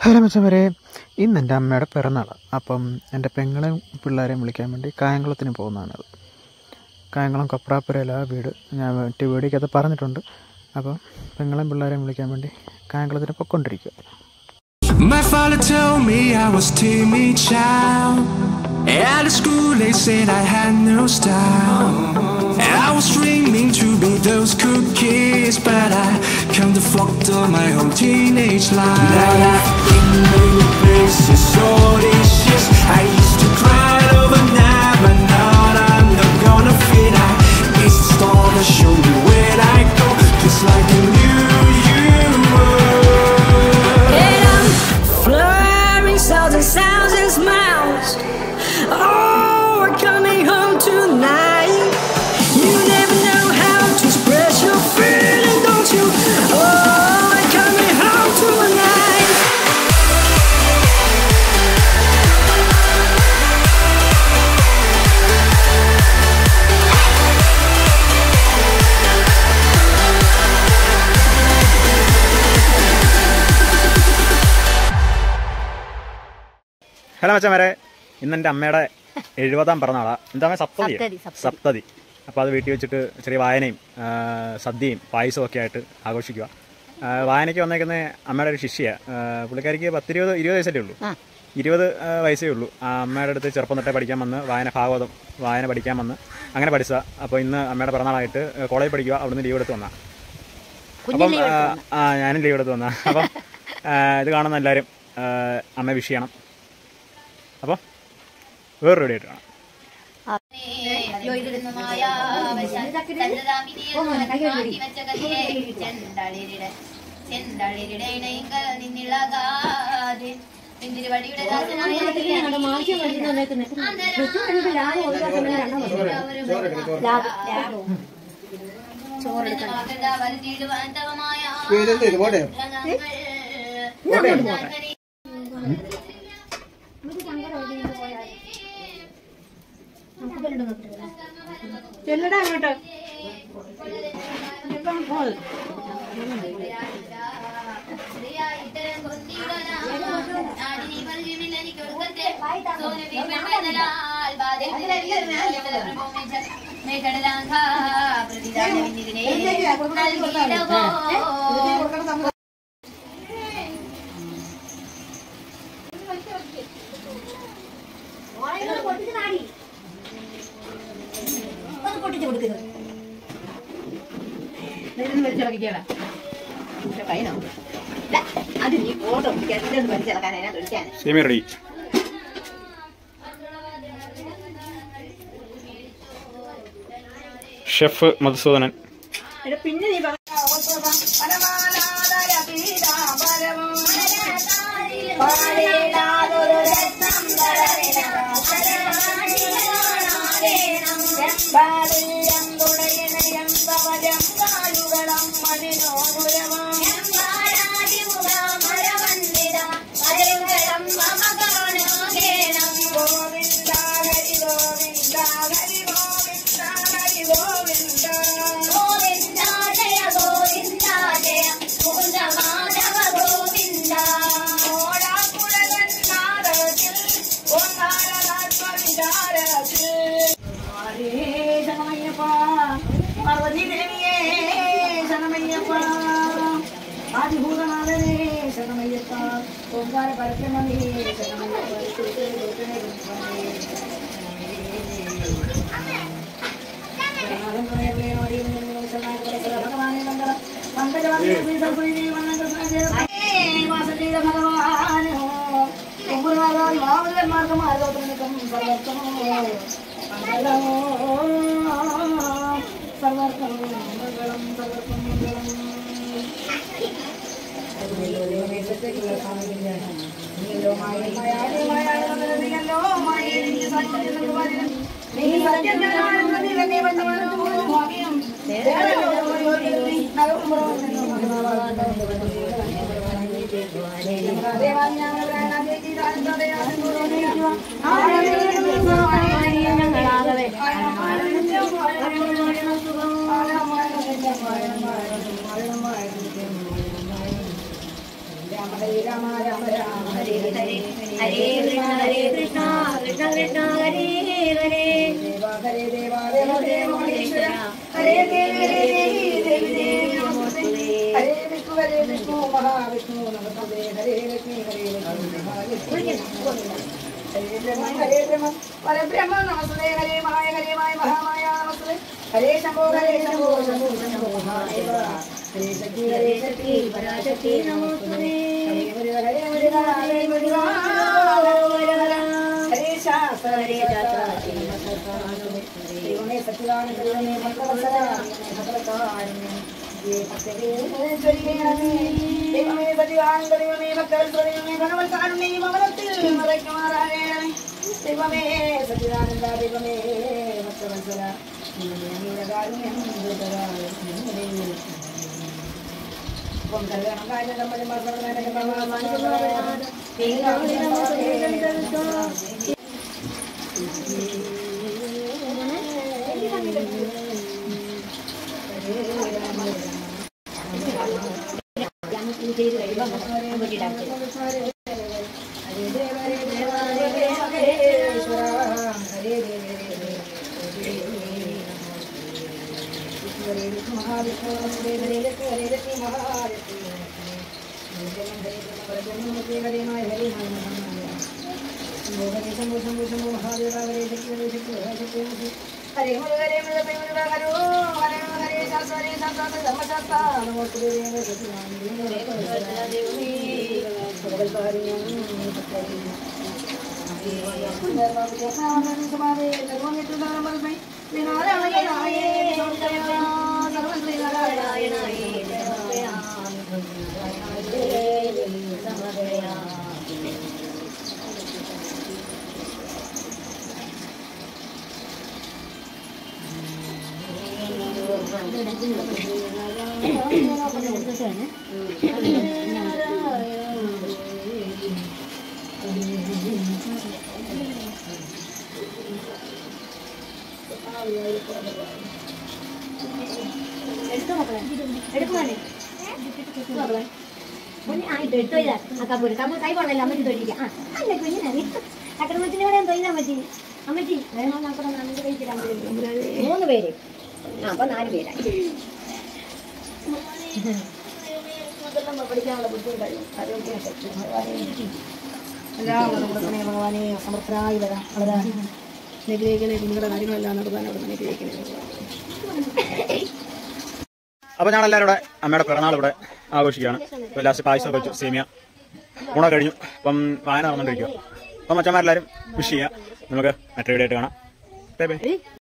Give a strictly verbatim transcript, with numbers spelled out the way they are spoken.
Hello മച്ചന്മാരെ, ഇന്ന് എൻ്റെ അമ്മയുടെ പിറന്നാളാണ്. അപ്പം എൻ്റെ പെങ്ങളെയും പിള്ളേരെയും വിളിക്കാൻ വേണ്ടി കായംകുളത്തിന് പോകുന്നതാണത്. കായംകുളം കൊപ്രാപ്പുരയിലാണ് വീട്. ഞാൻ മറ്റു വീടിക്കകത്ത് പറഞ്ഞിട്ടുണ്ട്. അപ്പം പെങ്ങളെയും പിള്ളേരെയും വിളിക്കാൻ വേണ്ടി കായംകുളത്തിന് പൊയ്ക്കൊണ്ടിരിക്കുക. My father told me I was timid child. At school they said I had no style. I was dreaming to be those cool kids, but I can't afford my whole teenage life. Now I've been many places, so delicious. I used to cry overnight, but now I'm not gonna fit. I is the star that show me where I go, just like I knew you were. And I'm fluttering southern sounds and smiles. Oh, we're coming home tonight. You never know how to express your feeling, don't you? Oh, we're coming home tonight. Hello മച്ചന്മാരെ, ഇന്ന് എൻ്റെ അമ്മയുടെ എഴുപതാം പിറന്നാളാണ്. എന്താ സപ്തതി സപ്തതി അപ്പോൾ അത് വീട്ടിൽ വെച്ചിട്ട് ചെറിയ വായനയും സദ്യയും പായസവും ഒക്കെ ആയിട്ട് ആഘോഷിക്കുക. വായനയ്ക്ക് വന്നേക്കുന്ന അമ്മയുടെ ഒരു ശിഷ്യയാണ്. പുള്ളിക്കാരിക്ക് പത്തിരുപത് ഇരുപത് വയസ്സല്ലേ ഉള്ളൂ ഇരുപത് വയസ്സേ ഉള്ളൂ. അമ്മയുടെ അടുത്ത് ചെറുപ്പം തൊട്ടേ പഠിക്കാൻ വന്ന് വായന ഭാഗവതം വായന പഠിക്കാൻ വന്ന് അങ്ങനെ പഠിച്ച. അപ്പോൾ ഇന്ന് അമ്മയുടെ പിറന്നാളായിട്ട് കോളേജ് പഠിക്കുക, അവിടുന്ന് ലീവ് എടുത്ത് വന്നാൽ. അപ്പം ആ ഞാനും ലീവ് എടുത്ത് വന്നാൽ. അപ്പം ഇത് കാണുന്ന എല്ലാവരും അമ്മ വിഷ് ചെയ്യണം. അപ്പം വേറൊരു വീഡിയോ ആയിട്ട് കാണാം. ചെല്ലടാ അങ്ങോട്ട്. പൊട്ടിച്ചു കൊടുക്കുന്നത് വലിച്ചിളക്കിക്കോളാം. കൈനോ അത് നീ ഫോട്ടോ പിടിക്കാൻ വലിച്ചിളക്കാൻ അതിനകത്ത് ഒഴിക്കാൻ. ഷെഫ് മധുസൂദനൻ. പിന്നെ നീ ആദിഭൂതനാഥനേ ശരണമയ്യപ്പ ഓംകാര പരബ്രഹ്മണേ ഹരേ രാമ രാമ രാമ ഹരേ ഹരേ ഹരേ കൃഷ്ണ ഹരേ കൃഷ്ണ കൃഷ്ണ കൃഷ്ണ ഹരേ ഹരേ ദേവ ഹരേ ദേവ ദേവ ദേവ മഹേശ്വര ഹരേ ദേവി ഹരേ ദേവി ദേവി ദേവി നമസ്തേ ഹരേ വിഷ്ണു ഹരേ വിഷ്ണു മഹാവിഷ്ണു നമസ്തേ ഹരേ ലക്ഷ്മി ഹരേ ലക്ഷ്മി മഹാലക്ഷ്മി ഹരേ ബ്രഹ്മ ഹരേ ബ്രഹ്മ പരബ്രഹ്മ നമസ്തേ ഹരേ മായ ഹരേ മായ മഹാമായ നമസ്തേ ഹരേ ശംഭോ ഹരേ ശംഭോ ശംഭോ ശംഭോ മഹാദേവ ഹരേ ശക്തി ഹരേ ശക്തി പരാശക്തി നമസ്തേ ഹരേ മുരുക ഹരേ മുരുക ഹരേ മുരുക ഹരേ ശാസ്ത്ര ഹരേ ശാസ്ത്ര ദൈവമേ സച്ചിദാനന്ദ ദൈവമേ മംഗളവത്സല ഭഗവതാരണ്യം ദൈവമേ സച്ചിദാനന്ദ ദൈവമേ ഭക്തവത്സല ദൈവമേ ഭഗവത്കാരുണ്യം അവനത്തിൽ നിറയ്ക്കുമാറാകണമേ ദൈവമേ സച്ചിദാനന്ദ ദൈവമേ ഭക്തവത്സല നീലകാരുണ്യം ചെയ്ത് കഴിയുമ്പോൾ ഹരേ മുരുക ഹരേ മുരുക മുരുക ഹരോ ഹരേ ഹരേ ശാസ്ത്ര ഹരേ ശാസ്ത്ര ധർമ്മശാസ്ത്ര നമോസ്തുതേ ദേവമേ ഭഗവത്കാരുണ്യം എടുത്തോ ഇതാ അക്കാപ്പൂര് കമ്പ് കൈ കൊള്ളല്ലോ അമ്മച്ചി തൊഴിക്കാം ആ അല്ല കുഞ്ഞിനെ അക്കടമ്മച്ചിനെ ഇവിടെ തൊയ്താ അമ്മച്ചി അമ്മച്ചി മൂന്ന് പേര് ആ അപ്പൊ നാല് പേരായി പഠിക്കാനുള്ള ബുദ്ധിമുട്ടായി ആരോഗ്യ ശക്തി ഭഗവാനെ ഭഗവാനെ സമർത്ഥരായി വരാം വളരെ നിഗ്രഹിക്കണേ നിങ്ങളുടെ കാര്യങ്ങളെല്ലാം നടത്താൻ അവിടെ നിഗ്രഹിക്കണേ. അപ്പോൾ ഞങ്ങളെല്ലാവരും ഇവിടെ അമ്മയുടെ പിറന്നാൾ ഇവിടെ ആഘോഷിക്കുകയാണ്. ഇപ്പോൾ ലാസ്റ്റ് പായസം വെച്ചു, സേമിയ ഊണ കഴിഞ്ഞു. അപ്പം വായന നടന്നുകൊണ്ടിരിക്കുക. അപ്പം മച്ചന്മാരെല്ലാവരും വിഷ് ചെയ്യുക. നമുക്ക് മറ്റൊരു വീഡിയോ ആയിട്ട് കാണാം. Bye by.